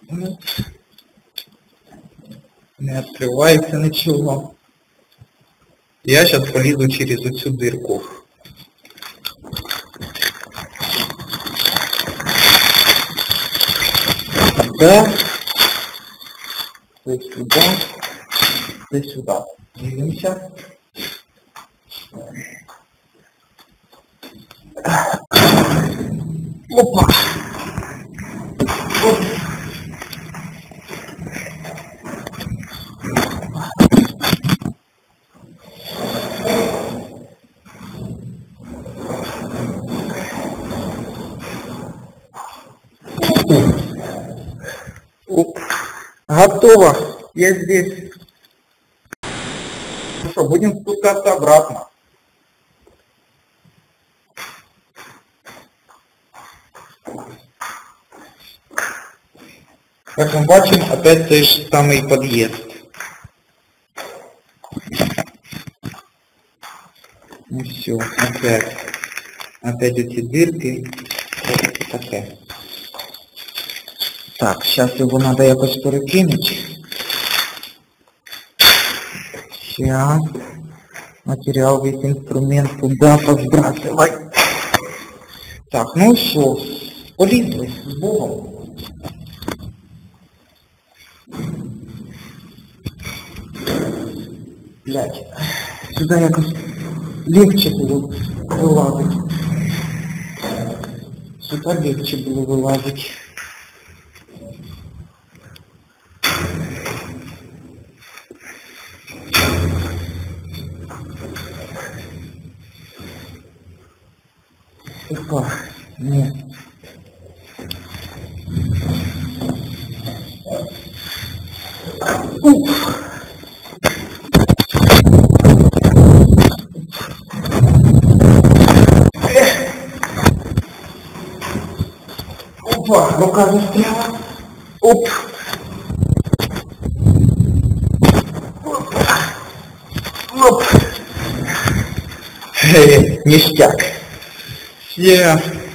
Ну, не відкривається нічого. Я зараз полізу через оцю дирку. Да. Це сюди. Це сюди. Дивимося. Опа! Оп. Оп. Готово. Я здесь. Ну что, будем спускаться обратно. Как мы бачим, опять той же самый подъезд. Ну все, опять эти дырки. Вот такая. Так, сейчас его надо якось перекинуть. Сейчас. Материал, весь инструмент туда позбрасывай. Так, ну все, полезли, с Богом. Блядь, сюда якось легче було вилазити. Сюда легче було вилазити. Опа, нет. Уф. Опа, рука застряла. Оп. Оп. Ништяк. Yeah.